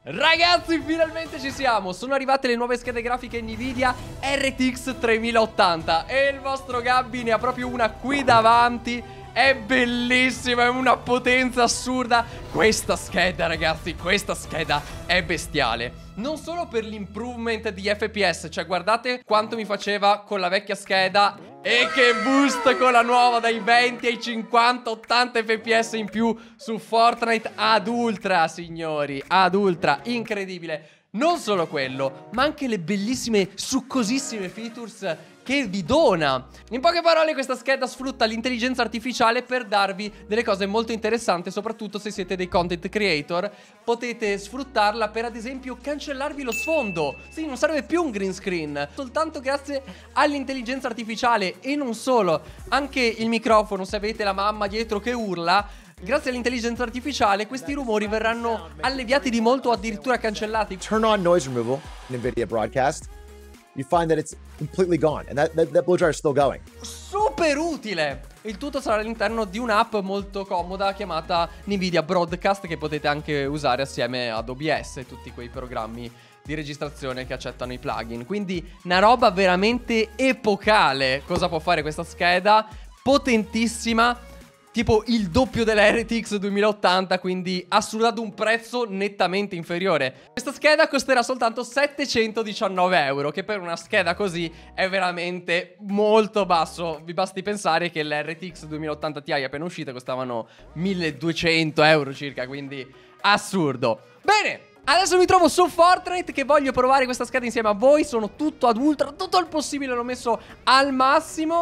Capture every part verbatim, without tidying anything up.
Ragazzi, finalmente ci siamo. Sono arrivate le nuove schede grafiche Nvidia R T X tremila ottanta e il vostro Gabby ne ha proprio una qui davanti. È bellissima, è una potenza assurda. Questa scheda, ragazzi, questa scheda è bestiale. Non solo per l'improvement di F P S, cioè guardate quanto mi faceva con la vecchia scheda e che boost con la nuova, dai venti ai cinquanta ottanta F P S in più su Fortnite ad ultra, signori, ad ultra, incredibile. Non solo quello, ma anche le bellissime, succosissime features che vi dona. In poche parole, questa scheda sfrutta l'intelligenza artificiale per darvi delle cose molto interessanti, soprattutto se siete dei content creator. Potete sfruttarla per, ad esempio, cancellarvi lo sfondo. Sì, non serve più un green screen. Soltanto grazie all'intelligenza artificiale, e non solo, anche il microfono, se avete la mamma dietro che urla, grazie all'intelligenza artificiale questi rumori verranno alleviati di molto o addirittura cancellati. Turn on noise removal in NVIDIA Broadcast. You find that it's completely gone, and that, that, that blow dryer is still going. Super utile! Il tutto sarà all'interno di un'app molto comoda chiamata NVIDIA Broadcast, che potete anche usare assieme ad O B S e tutti quei programmi di registrazione che accettano i plugin. Quindi una roba veramente epocale. Cosa può fare questa scheda? Potentissima, tipo il doppio della R T X duemila ottanta, quindi assurda, ad un prezzo nettamente inferiore. Questa scheda costerà soltanto settecentodiciannove euro, che per una scheda così è veramente molto basso. Vi basti pensare che le R T X duemila ottanta Ti appena uscite costavano milleduecento euro circa, quindi assurdo. Bene, adesso mi trovo su Fortnite che voglio provare questa scheda insieme a voi. Sono tutto ad ultra, tutto il possibile l'ho messo al massimo.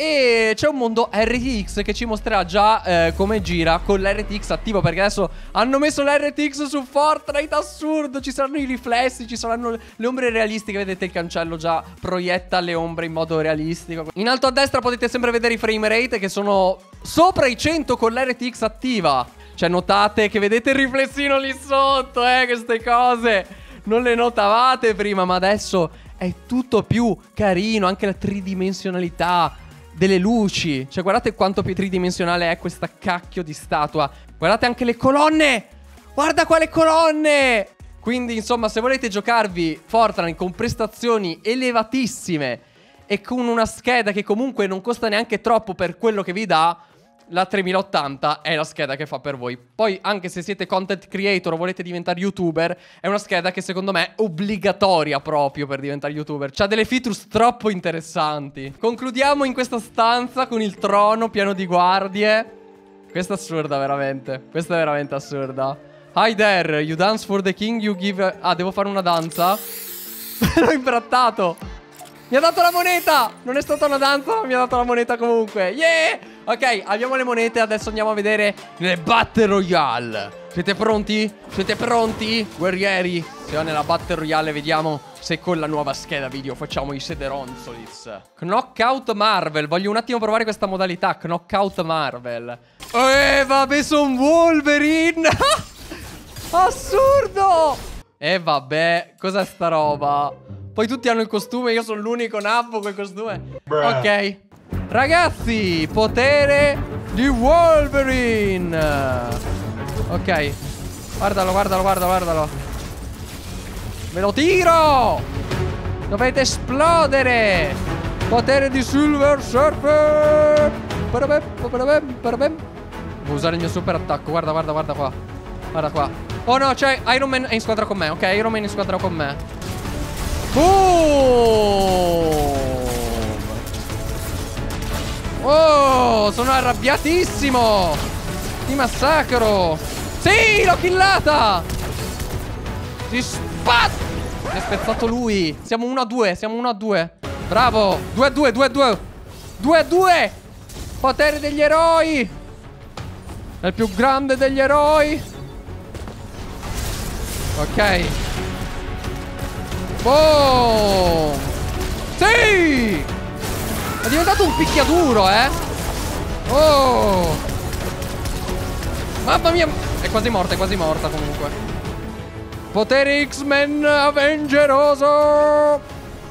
E c'è un mondo R T X che ci mostrerà già eh, come gira con l'R T X attivo, perché adesso hanno messo l'R T X su Fortnite, assurdo. Ci saranno i riflessi, ci saranno le ombre realistiche. Vedete il cancello già proietta le ombre in modo realistico. In alto a destra potete sempre vedere i frame rate che sono sopra i cento con l'R T X attiva. Cioè notate che vedete il riflessino lì sotto, eh, queste cose non le notavate prima, ma adesso è tutto più carino. Anche la tridimensionalità delle luci, cioè guardate quanto più tridimensionale è questa cacchio di statua. Guardate anche le colonne, guarda quale colonne. Quindi insomma, se volete giocarvi Fortnite con prestazioni elevatissime e con una scheda che comunque non costa neanche troppo per quello che vi dà, la tremila ottanta è la scheda che fa per voi. Poi anche se siete content creator o volete diventare youtuber, è una scheda che secondo me è obbligatoria proprio per diventare youtuber. C'ha delle features troppo interessanti. Concludiamo in questa stanza con il trono pieno di guardie. Questa è assurda veramente. Questa è veramente assurda. Hi there, you dance for the king, you give... Ah, devo fare una danza? L'ho imbrattato. Mi ha dato la moneta! Non è stata una danza, ma mi ha dato la moneta comunque. Yeah! Ok, abbiamo le monete, adesso andiamo a vedere le Battle Royale. Siete pronti? Siete pronti? Guerrieri, siamo nella Battle Royale, vediamo se con la nuova scheda video facciamo i sederonzolis. Knockout Marvel, voglio un attimo provare questa modalità, Knockout Marvel. Eh, vabbè, son Wolverine! Assurdo! E eh, vabbè, cos'è sta roba? Poi tutti hanno il costume, io sono l'unico nabbo col costume. Bruh. Ok. Ragazzi, potere di Wolverine. Ok. Guardalo, guardalo, guardalo, guardalo. Me lo tiro. Dovete esplodere. Potere di Silver Surfer. Devo usare il mio super attacco. Guarda, guarda, guarda qua. Guarda qua. Oh no, c'è Iron Man è in squadra con me. Ok, Iron Man è in squadra con me. Oh! Oh, sono arrabbiatissimo! Ti massacro! Sì, l'ho killata! Ti spat! Mi ha spezzato lui. Siamo uno a due, siamo uno a due. Bravo! due a due, due a due. due a due! Potere degli eroi! È il più grande degli eroi! Ok. Boom! Sì! È diventato un picchiaduro, eh! Oh! Mamma mia! È quasi morta, è quasi morta comunque. Potere X-Men Avengeroso!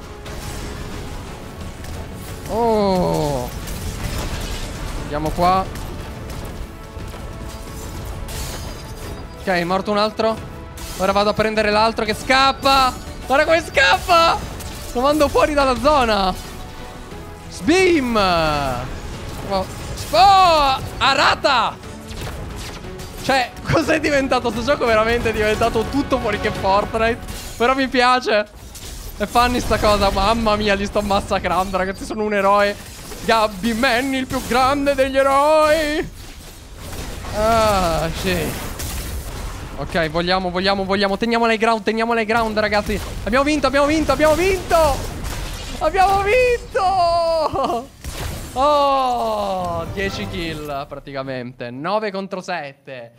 Oh! Andiamo qua. Ok, è morto un altro. Ora vado a prendere l'altro che scappa. Guarda come scappa. Lo mando fuori dalla zona. Sbeam. Oh, oh Arata. Cioè, cos'è diventato? Sto gioco veramente è diventato tutto fuori che Fortnite. Però mi piace. È funny sta cosa. Mamma mia, li sto massacrando, ragazzi. Sono un eroe. Gabby Manny, il più grande degli eroi. Ah, sì. Ok, vogliamo, vogliamo, vogliamo. Teniamola ai ground, teniamola ai ground, ragazzi. Abbiamo vinto, abbiamo vinto, abbiamo vinto. Abbiamo vinto. Oh, dieci kill praticamente. nove contro sette.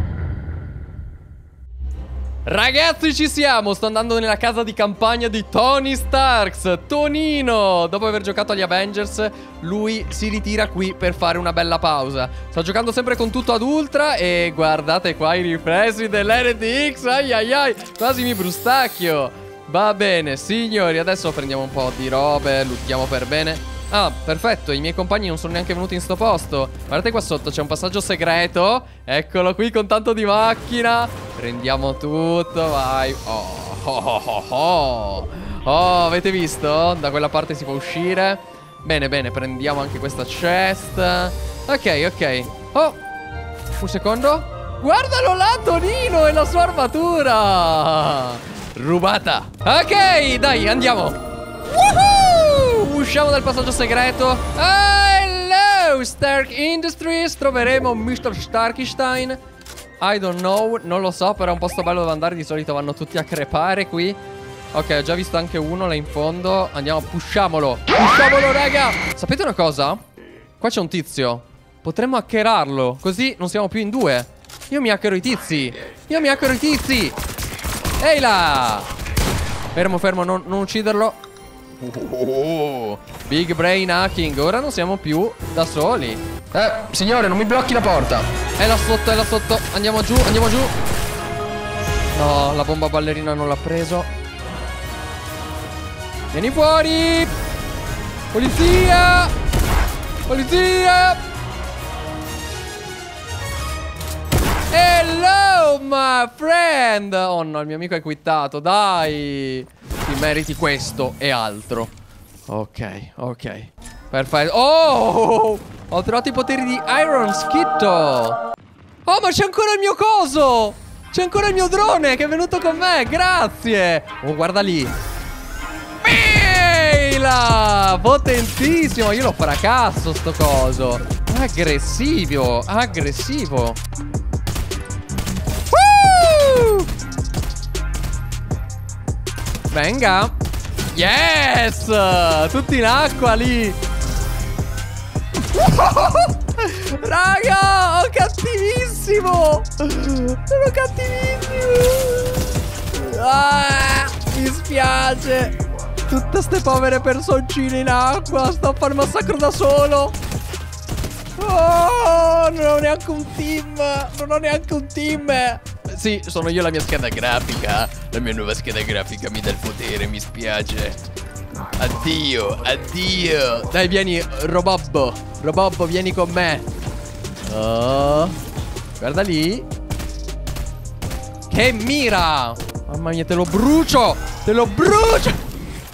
Ragazzi, ci siamo. Sto andando nella casa di campagna di Tony Starks. Tonino, dopo aver giocato agli Avengers, lui si ritira qui per fare una bella pausa. Sto giocando sempre con tutto ad ultra. E guardate qua i riflessi dell'R T X. Ai ai ai, quasi mi brustacchio. Va bene, signori, adesso prendiamo un po' di robe, luttiamo per bene. Ah, perfetto, i miei compagni non sono neanche venuti in sto posto. Guardate qua sotto, c'è un passaggio segreto. Eccolo qui con tanto di macchina. Prendiamo tutto, vai. Oh, oh, oh, oh. Oh, avete visto? Da quella parte si può uscire. Bene, bene, prendiamo anche questa chest. Ok, ok. Oh, un secondo. Guardalo là, Tonino e la sua armatura. Rubata. Ok, dai, andiamo. Woohoo! Usciamo dal passaggio segreto. Hello, Stark Industries. Troveremo mister Starkstein. I don't know, non lo so, però è un posto bello dove andare. Di solito vanno tutti a crepare qui. Ok, ho già visto anche uno là in fondo. Andiamo, pushiamolo. Pushiamolo, raga. Sapete una cosa? Qua c'è un tizio. Potremmo hackerarlo, così non siamo più in due. Io mi hackero i tizi. Io mi hackero i tizi. Ehi là. Fermo, fermo, non, non ucciderlo. Oh, big brain hacking. Ora non siamo più da soli. Eh, signore, non mi blocchi la porta. È là sotto, è là sotto. Andiamo giù, andiamo giù. No, la bomba ballerina non l'ha preso. Vieni fuori. Polizia. Polizia. Hello, my friend. Oh no, il mio amico è quittato. Dai, ti meriti questo e altro. Ok, ok. Perfetto. Oh, ho trovato i poteri di Iron Skitto. Oh, ma c'è ancora il mio coso. C'è ancora il mio drone che è venuto con me. Grazie. Oh, guarda lì. Eila, potentissimo. Io lo fracasso sto coso. Aggressivo, aggressivo. Woo! Venga. Yes. Tutti in acqua lì. Raga, oh, cattivissimo. Sono cattivissimo. Ah, mi spiace. Tutte ste povere personcine in acqua. Sto a fare massacro da solo. Oh, non ho neanche un team. Non ho neanche un team. Sì, sono io la mia scheda grafica. La mia nuova scheda grafica mi dà il potere, mi spiace. Addio, addio. Dai, vieni, Robobbo. Robobbo, vieni con me. Oh, guarda lì. Che mira. Mamma mia, te lo brucio. Te lo brucio.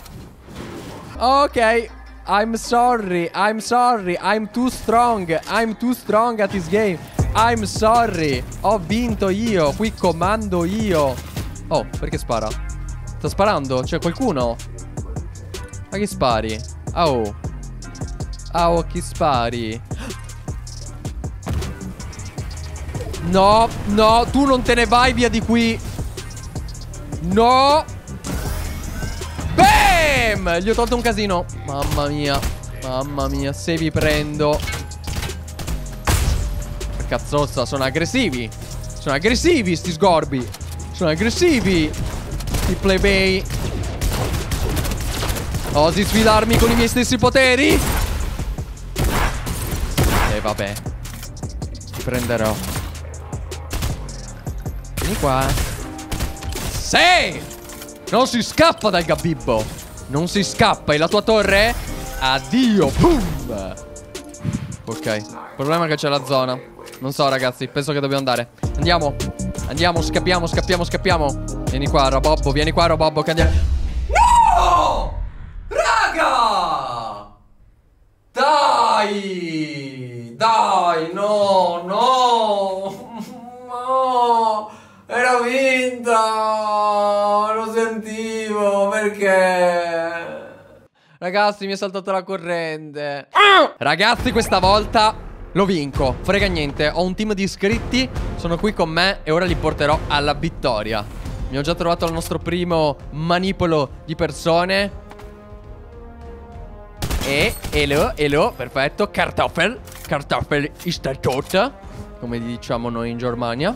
Ok, I'm sorry, I'm sorry, I'm too strong, I'm too strong at this game. I'm sorry, ho vinto io, qui comando io. Oh, perché spara? Sta sparando? C'è qualcuno? A chi spari? Oh. Oh, chi spari? No, no, tu non te ne vai via di qui. No. Bam! Gli ho tolto un casino. Mamma mia. Mamma mia, se vi prendo. Cazzozza, sono aggressivi. Sono aggressivi sti sgorbi. Sono aggressivi i plebei. Osi sfidarmi con i miei stessi poteri? E vabbè, ti prenderò. Vieni qua. Sì! Non si scappa dal gabibbo. Non si scappa. E la tua torre? Addio. Boom. Ok. Il problema è che c'è la zona. Non so, ragazzi. Penso che dobbiamo andare. Andiamo. Andiamo, scappiamo, scappiamo, scappiamo. Vieni qua, Robobbo, vieni qua, Robobbo, che andiamo. No! Raga! Dai! Dai, no, no! No! Era vinta! Lo sentivo, perché? Ragazzi, mi è saltata la corrente. Ah! Ragazzi, questa volta lo vinco. Frega niente, ho un team di iscritti, sono qui con me e ora li porterò alla vittoria. Mi ho già trovato il nostro primo manipolo di persone. E, elo, elo, perfetto. Kartoffel, Kartoffel ist der tot, come diciamo noi in Germania.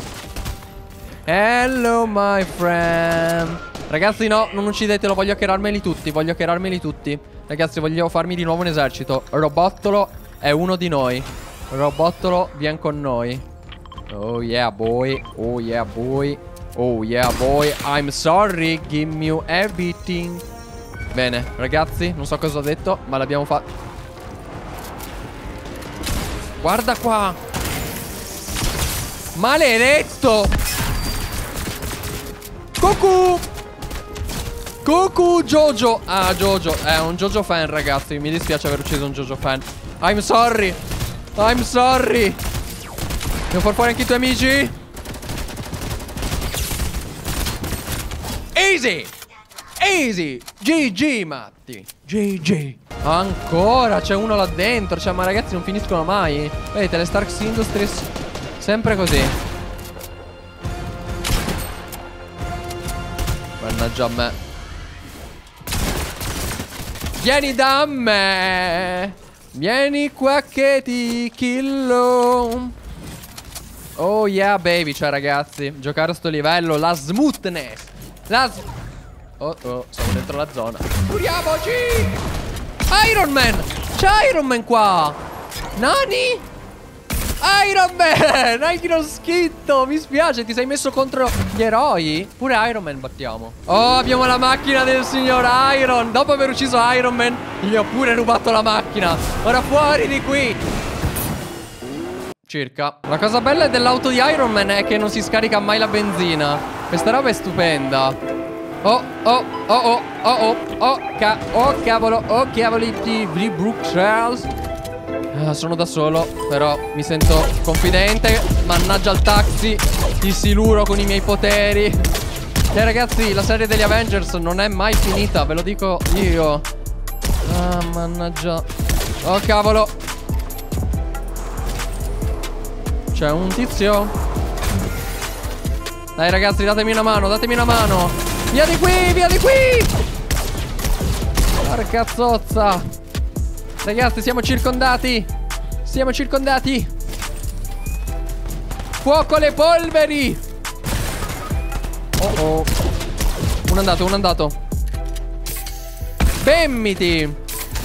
Hello my friend. Ragazzi no, non uccidetelo, voglio hackerarmeli tutti, voglio hackerarmeli tutti. Ragazzi, voglio farmi di nuovo un esercito. Robottolo è uno di noi. Robottolo, vieni con noi. Oh yeah boy, oh yeah boy, oh yeah boy, I'm sorry, give me everything. Bene, ragazzi, non so cosa ho detto, ma l'abbiamo fatto. Guarda qua. Maledetto. Cucù. Cucù, Jojo. Ah, Jojo, è un Jojo fan, ragazzi. Mi dispiace aver ucciso un Jojo fan. I'm sorry. I'm sorry. Devo far fuori anche i tuoi amici. Easy. Easy. G G, Matti. G G. Ancora, c'è uno là dentro. Cioè, ma ragazzi, non finiscono mai. Vedete, le Stark Industries sempre così. Mannaggia a me. Vieni da me. Vieni qua che ti killo. Oh yeah baby. Cioè ragazzi, giocare a sto livello, la smoothness. La s Oh oh, siamo dentro la zona. Curiamoci. Iron Man. C'è Iron Man qua. Nani? Iron Man, hai uno schitto. Mi spiace, ti sei messo contro gli eroi. Pure Iron Man battiamo. Oh, abbiamo la macchina del signor Iron. Dopo aver ucciso Iron Man, gli ho pure rubato la macchina. Ora fuori di qui. Circa. La cosa bella dell'auto di Iron Man è che non si scarica mai la benzina. Questa roba è stupenda. Oh, oh, oh, oh, oh, oh, oh, ca oh cavolo, oh cavoli di Bruxelles. Ah, sono da solo, però mi sento confidente. Mannaggia il taxi, ti siluro con i miei poteri. E ragazzi, la serie degli Avengers non è mai finita, ve lo dico io. Ah, mannaggia. Oh cavolo. C'è un tizio. Dai ragazzi, datemi una mano, datemi una mano. Via di qui, via di qui. Porca zozza. Ragazzi, siamo circondati. Siamo circondati. Fuoco alle polveri. Oh oh. Uno andato, uno andato. Bemmiti.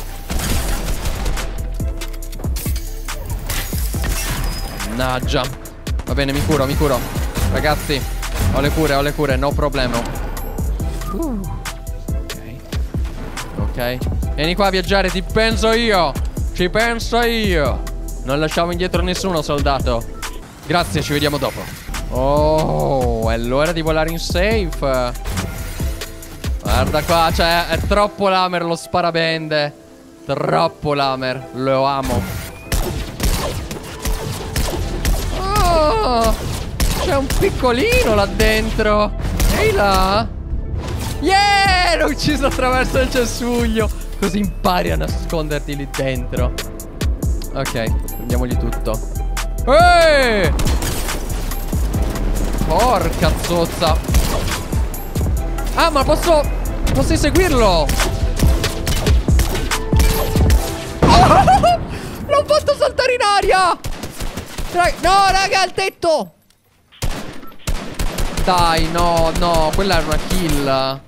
Mannaggia. Va bene, mi curo, mi curo. Ragazzi, ho le cure, ho le cure, no problema. uh. Ok. Ok. Vieni qua a viaggiare, ti penso io. Ci penso io. Non lasciamo indietro nessuno, soldato. Grazie, ci vediamo dopo. Oh, è l'ora di volare in safe. Guarda qua, cioè, è troppo lamer lo sparabende. Troppo lamer, lo amo. Oh, c'è un piccolino là dentro. Ehi là. Yeah, l'ho ucciso attraverso il cespuglio. Così impari a nasconderti lì dentro. Ok, prendiamogli tutto. Eeeh! Porca zozza. Ah, ma posso... Posso inseguirlo. Oh! L'ho fatto saltare in aria. No, raga, al tetto. Dai, no, no. Quella era una kill.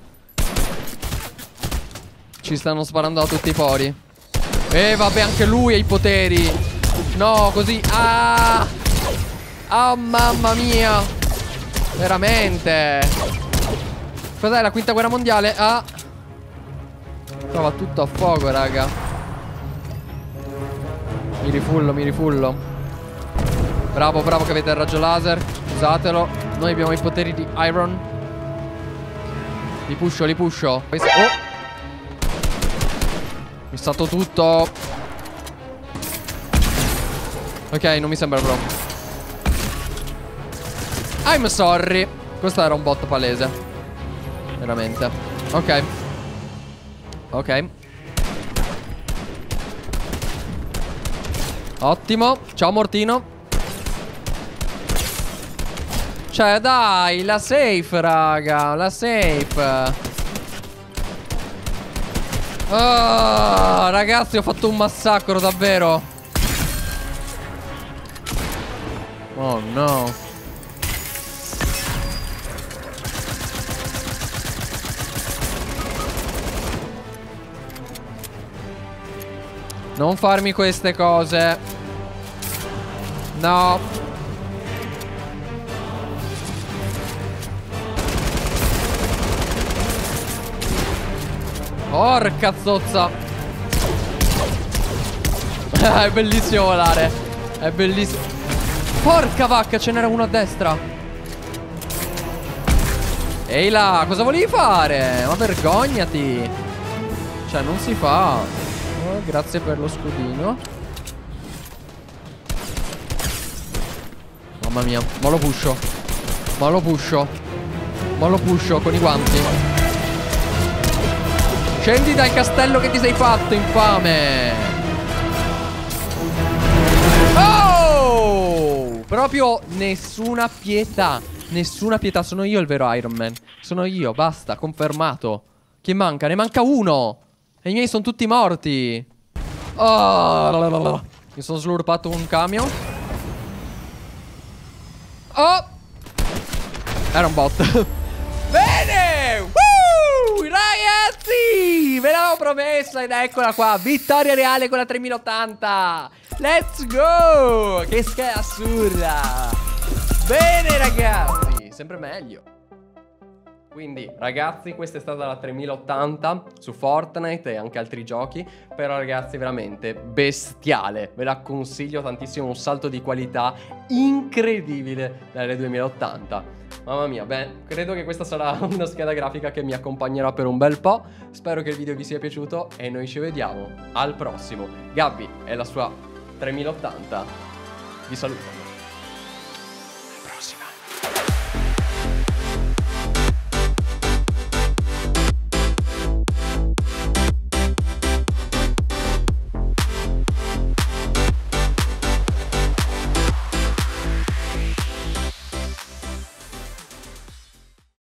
Ci stanno sparando da tutti i fori. E vabbè, anche lui ha i poteri. No, così. Ah! Oh, mamma mia. Veramente. Cos'è, la quinta guerra mondiale? Ah. Trova tutto a fuoco, raga. Mi rifullo, mi rifullo. Bravo, bravo che avete il raggio laser. Usatelo. Noi abbiamo i poteri di Iron. Li pusho, li pusho. Questo... Oh! Mi è stato tutto. Ok, non mi sembra però. I'm sorry. Questo era un bot palese. Veramente. Ok. Ok. Ottimo. Ciao Mortino. Cioè dai, la safe raga. La safe. Oh, ragazzi, ho fatto un massacro davvero. Oh no. Non farmi queste cose. No. Porca zozza. È bellissimo volare. È bellissimo. Porca vacca, ce n'era uno a destra. Ehi là, cosa volevi fare? Ma vergognati. Cioè, non si fa. Oh, grazie per lo scudino. Mamma mia, ma lo pusho. Ma lo pusho. Ma lo pusho con i guanti. Scendi dal castello che ti sei fatto, infame. Oh! Proprio nessuna pietà. Nessuna pietà. Sono io il vero Iron Man. Sono io, basta, confermato. Chi manca? Ne manca uno. E i miei sono tutti morti. Oh, mi sono slurpato un camion. Oh, era un bot. Bene. Woo! Ragazzi, ve l'avevo promessa ed eccola qua. Vittoria reale con la tremila ottanta. Let's go. Che scheda assurda. Bene ragazzi, sempre meglio. Quindi ragazzi, questa è stata la tremila ottanta su Fortnite e anche altri giochi. Però ragazzi, veramente bestiale. Ve la consiglio tantissimo, un salto di qualità incredibile dalle duemila ottanta. Mamma mia, beh, credo che questa sarà una scheda grafica che mi accompagnerà per un bel po'. Spero che il video vi sia piaciuto e noi ci vediamo al prossimo. Gabby e la sua tremila ottanta vi saluto.